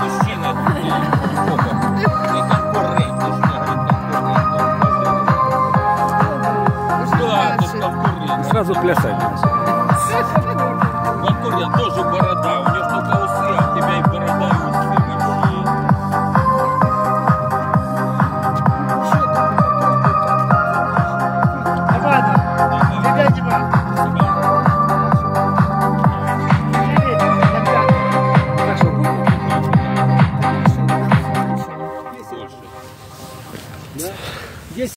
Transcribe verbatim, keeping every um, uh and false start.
мужчина. Не конкурент. Да, тут конкурент. Сразу плясать. Конкурент тоже борода. У него только